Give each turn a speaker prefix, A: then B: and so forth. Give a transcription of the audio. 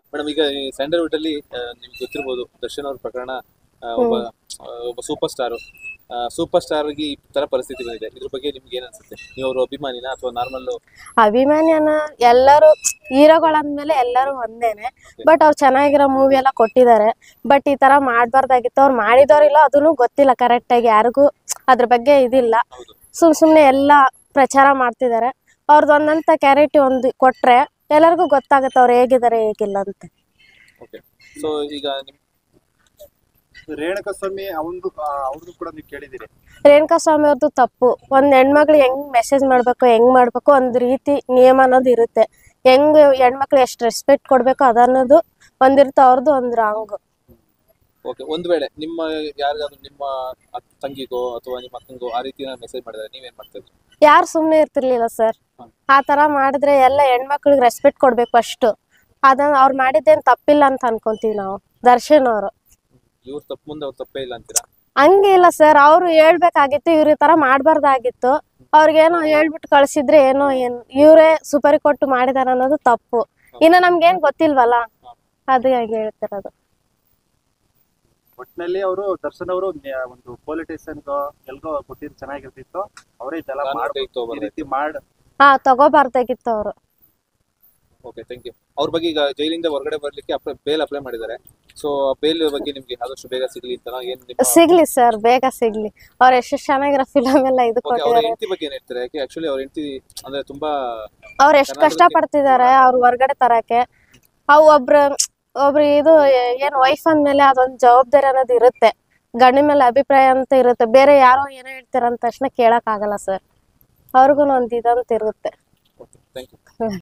A: Madam ಈಗ ಈ Sandalwood ಅಲ್ಲಿ ನಿಮ್ಗೆ ಗೊತ್ತಿರ್ಬೋದು ದರ್ಶನ್ ಅವ್ರ ಪ್ರಕರಣ ಒಬ್ಬ ಸೂಪರ್ ಸ್ಟಾರ್ಗೆ ಈ ತರ ಪರಿಸ್ಥಿತಿ ಬಂದಿದೆ. ಇದ್ರ ಬಗ್ಗೆ ನಿಮ್ಗೆ ಏನ್ ಅನ್ಸುತ್ತೆ? ನೀವು ಅವ್ರ ಅಭಿಮಾನಿನ ಅಥವಾ ನಾರ್ಮಲ್?
B: ಅಭಿಮಾನಿಯನ್ನ ಎಲ್ಲರೂ ಹೀರೋಗಳಂದ್ಮೇಲೆ ಎಲ್ಲರೂ ಒಂದೇನೆ. ಬಟ್ ಅವ್ರು ಚೆನ್ನಾಗಿರೋ ಮೂವಿ ಎಲ್ಲ ಕೊಟ್ಟಿದ್ದಾರೆ. ಬಟ್ ಈ ತರ ಮಾಡ್ಬಾರ್ದಾಗಿತ್ತು. ಅವ್ರು ಮಾಡಿದವ್ರಿಲ್ಲ ಅದನ್ನು ಗೊತ್ತಿಲ್ಲ ಕರೆಕ್ಟ್ ಆಗಿ ಯಾರಿಗೂ ಅದ್ರ ಬಗ್ಗೆ ಇದಿಲ್ಲ. ಸುಮ್ನೆ ಎಲ್ಲ ಪ್ರಚಾರ ಮಾಡ್ತಿದ್ದಾರೆ. ಅವ್ರದ್ದು ಒಂದಂತ ಕ್ಯಾರೆಕ್ಟರ್ ಒಂದು ಕೊಟ್ರೆ ಎಲ್ಲರಿಗೂ ಗೊತ್ತಾಗುತ್ತೆ ಅವ್ರು ಹೇಗಿದ್ದಾರೆ ಹೇಗಿಲ್ಲ ಅಂತ.
A: ಸೊ ಈಗ
C: ರೇಣುಕಾಸ್ವಾಮಿ ಅವ್ರದ್ದು ಕೂಡ ನೀವು ಕೇಳಿದಿರಿ.
B: ರೇಣುಕಾಸ್ವಾಮಿ ಅವ್ರದ್ದು ತಪ್ಪು. ಒಂದ್ ಹೆಣ್ಮಕ್ಳು ಹೆಂಗ್ ಮೆಸೇಜ್ ಮಾಡ್ಬೇಕು ಒಂದ್ ರೀತಿ ನಿಯಮ ಅನ್ನೋದು ಇರುತ್ತೆ. ಹೆಂಗ್ ಹೆಣ್ಮಕ್ಳು ಎಷ್ಟು ರೆಸ್ಪೆಕ್ಟ್ ಕೊಡ್ಬೇಕು ಅದನ್ನೋದು ಒಂದಿರುತ್ತೆ. ಅವ್ರದ್ದು ಒಂದ್ ರಾಂಗ್.
A: ಒಂದ್ ವೇಳೆ ನಿಮ್ಮ ಯಾರಿಗಾದ್ರೂ ನಿಮ್ಮ ತಂಗಿಗೋ ಅಥವಾ ನಿಮ್ಮ ಅಕ್ಕಂಗೋ ಆ ರೀತಿ ಮೆಸೇಜ್ ಮಾಡಿದ್ರೆ ನೀವೇನ್ ಮಾಡ್ತಿದ್ರಿ?
B: ಯಾರು ಸುಮ್ನೆ ಇರ್ತಿರ್ಲಿಲ್ಲ ಸರ್. ಆ ತರ ಮಾಡಿದ್ರೆ ಎಲ್ಲ ಹೆಣ್ಮಕ್ಳಿಗೆ ರೆಸ್ಪೆಕ್ಟ್ ಕೊಡ್ಬೇಕು ಫಸ್ಟ್. ಅದನ್ನ ಅವ್ರು ಮಾಡಿದ್ದೇನ್ ತಪ್ಪಿಲ್ಲ ಅಂತ ಅನ್ಕೊಂತೀವಿ ನಾವು. ದರ್ಶನ್ ಅವರು
A: ಇವ್ರ ತಪ್ಪು ಮುಂದೆ ಅವ್ರ ತಪ್ಪೇ ಇಲ್ಲ ಅಂತೀರಾ?
B: ಹಂಗೆ ಇಲ್ಲ ಸರ್. ಅವ್ರು ಹೇಳ್ಬೇಕಾಗಿತ್ತು, ಇವ್ರ ಈ ತರ ಮಾಡ್ಬಾರ್ದಾಗಿತ್ತು. ಅವ್ರಿಗೇನೋ ಹೇಳ್ಬಿಟ್ಟು ಕಳ್ಸಿದ್ರೆ ಏನೋ ಇವ್ರೇ ಸುಪಾರಿ ಕೊಟ್ಟು ಮಾಡಿದಾರ ಅನ್ನೋದು ತಪ್ಪು. ಇನ್ನು ನಮ್ಗೇನ್ ಗೊತ್ತಿಲ್ವಲ್ಲ, ಅದು ಹಾಗೆ ಹೇಳ್ತಿರೋದು.
C: ಒಟ್ಟಿನಲ್ಲಿ ಅವರು ದರ್ಶನ್ ಅವರು ಒಂದು ಪೊಲಿಟಿಷಿಯನ್ಗೋ ಎಲ್ಗೋ ಕೊಟ್ಟಿದ್ದು ಚೆನ್ನಾಗಿರ್ತಿತ್ತು. ಅವರೇ ಇದೆಲ್ಲ
B: ತಗೋಬಾರ್ದಾಗಿತ್ತು ಅವರು.
A: Okay, thank you. ಅವ್ರ ಬಗ್ಗೆ ಈಗ ಜೈಲಿಂದ ಹೊರಗಡೆ ಬರ್ಲಿಕ್ಕೆ ಬೇಲ್ ಅಪ್ಲೈ ಮಾಡಿದ್ದಾರೆ. ಸೊ ಬೇಲ್ ಬಗ್ಗೆ ನಿಮ್ಗೆ ಆದಷ್ಟು ಬೇಗ ಸಿಗ್ಲಿ ಅಂತ
B: ಸಿಗ್ಲಿ ಸರ್, ಬೇಗ ಸಿಗ್ಲಿ. ಅವ್ರ ಎಷ್ಟು ಚೆನ್ನಾಗಿರೋ ಫಿಲಮ್ ಎಲ್ಲ ಇದು ಕೊಟ್ಟಿದ್ದಾರೆ.
A: ಹೆಂಡತಿ ಬಗ್ಗೆ ಏನ್ ಹೇಳ್ತಾರೆ? ಯಾಕೆ ಆಕ್ಚುಲಿ ಅವ್ರ ಹೆಂಡತಿ ಅಂದ್ರೆ ತುಂಬಾ
B: ಅವ್ರು ಎಷ್ಟು ಕಷ್ಟ ಪಡ್ತಿದ್ದಾರೆ ಅವ್ರು ಹೊರಗಡೆ ತರಕ್ಕೆ. ಅವು ಒಬ್ರು ಇದು ಏನ್ ವೈಫ್ ಅಂದ್ಮೇಲೆ ಅದೊಂದು ಜವಾಬ್ದಾರಿ ಅನ್ನೋದು ಇರುತ್ತೆ. ಗಂಡಿನ ಮೇಲೆ ಅಭಿಪ್ರಾಯ ಅಂತ ಇರುತ್ತೆ. ಬೇರೆ ಯಾರೋ ಏನೋ ಹೇಳ್ತಾರ ಅಂದ ತಕ್ಷಣ ಕೇಳಕ್ ಆಗಲ್ಲ ಸರ್. ಅವ್ರಿಗೂ ಒಂದ್ ಇದಂತ ಇರುತ್ತೆ.